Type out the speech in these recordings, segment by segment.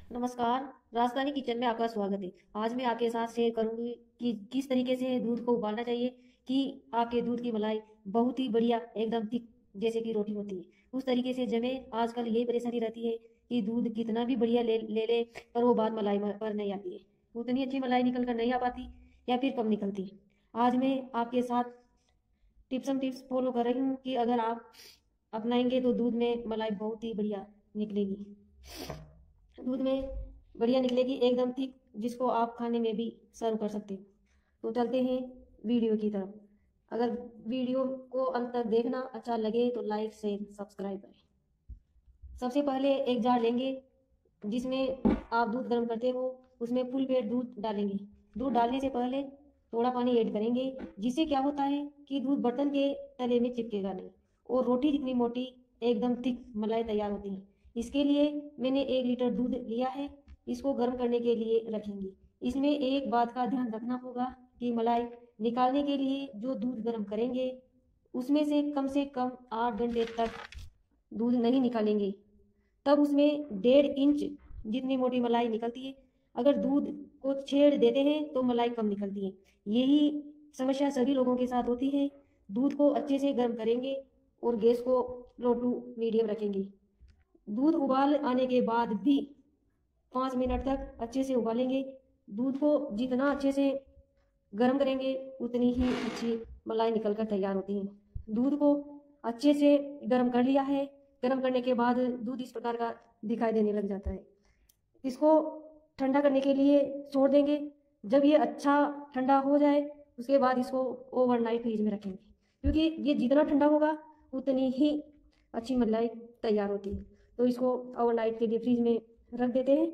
नमस्कार। राजस्थानी किचन में आपका स्वागत है। आज मैं आपके साथ शेयर करूंगी कि किस तरीके से दूध को उबालना चाहिए कि आपके दूध की मलाई बहुत ही बढ़िया एकदम थिक जैसे कि रोटी होती है उस तरीके से जमे। आजकल यही परेशानी रहती है कि दूध कितना भी बढ़िया ले ले पर वो बात मलाई पर नहीं आती है, उतनी अच्छी मलाई निकल कर नहीं आ पाती या फिर कम निकलती है। आज मैं आपके साथ टिप्स फॉलो कर रही हूँ कि अगर आप अपनाएंगे तो दूध में मलाई बहुत ही बढ़िया निकलेगी। दूध में बढ़िया निकलेगी एकदम थिक, जिसको आप खाने में भी सर्व कर सकते हो। तो चलते हैं वीडियो की तरफ। अगर वीडियो को अंत तक देखना अच्छा लगे तो लाइक शेयर सब्सक्राइब करें। सबसे पहले एक जार लेंगे जिसमें आप दूध गर्म करते हो, उसमें फुल पेट दूध डालेंगे। दूध डालने से पहले थोड़ा पानी ऐड करेंगे, जिससे क्या होता है कि दूध बर्तन के तले में चिपकेगा नहीं और रोटी जितनी मोटी एकदम थिक मलाई तैयार होती है। इसके लिए मैंने 1 लीटर दूध लिया है, इसको गर्म करने के लिए रखेंगे। इसमें एक बात का ध्यान रखना होगा कि मलाई निकालने के लिए जो दूध गर्म करेंगे उसमें से कम 8 घंटे तक दूध नहीं निकालेंगे, तब उसमें 1.5 इंच जितनी मोटी मलाई निकलती है। अगर दूध को छेड़ देते हैं तो मलाई कम निकलती है। यही समस्या सभी लोगों के साथ होती है। दूध को अच्छे से गर्म करेंगे और गैस को लो टू मीडियम रखेंगे। दूध उबाल आने के बाद भी 5 मिनट तक अच्छे से उबालेंगे। दूध को जितना अच्छे से गर्म करेंगे उतनी ही अच्छी मलाई निकल कर तैयार होती है। दूध को अच्छे से गर्म कर लिया है। गर्म करने के बाद दूध इस प्रकार का दिखाई देने लग जाता है। इसको ठंडा करने के लिए छोड़ देंगे। जब ये अच्छा ठंडा हो जाए उसके बाद इसको ओवरनाइट फ्रीज में रखेंगे, क्योंकि ये जितना ठंडा होगा उतनी ही अच्छी मलाई तैयार होती है। तो इसको ओवरनाइट के लिए फ्रीज में रख देते हैं।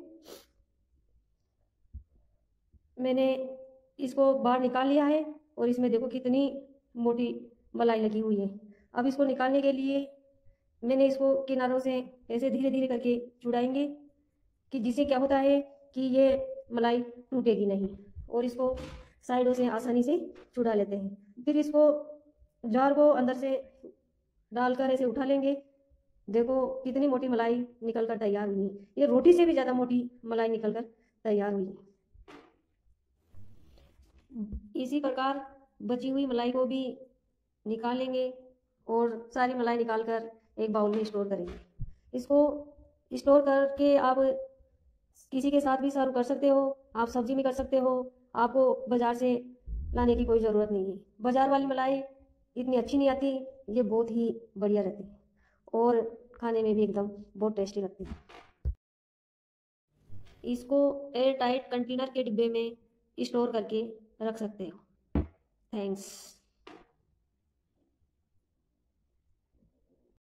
मैंने इसको बाहर निकाल लिया है और इसमें देखो कितनी मोटी मलाई लगी हुई है। अब इसको निकालने के लिए मैंने इसको किनारों से ऐसे धीरे धीरे करके छुड़ाएंगे कि जिससे क्या होता है कि ये मलाई टूटेगी नहीं, और इसको साइडों से आसानी से छुड़ा लेते हैं। फिर इसको जार को अंदर से डालकर ऐसे उठा लेंगे। देखो कितनी मोटी मलाई निकल कर तैयार हुई है। ये रोटी से भी ज़्यादा मोटी मलाई निकल कर तैयार हुई है। इसी प्रकार बची हुई मलाई को भी निकाल लेंगे और सारी मलाई निकाल कर एक बाउल में स्टोर करेंगे। इसको स्टोर करके आप किसी के साथ भी सर्व कर सकते हो, आप सब्जी में कर सकते हो। आपको बाजार से लाने की कोई ज़रूरत नहीं है। बाजार वाली मलाई इतनी अच्छी नहीं आती, ये बहुत ही बढ़िया रहती है और खाने में भी एकदम बहुत टेस्टी लगती है। इसको एयर टाइट कंटेनर के डिब्बे में स्टोर करके रख सकते हो। थैंक्स।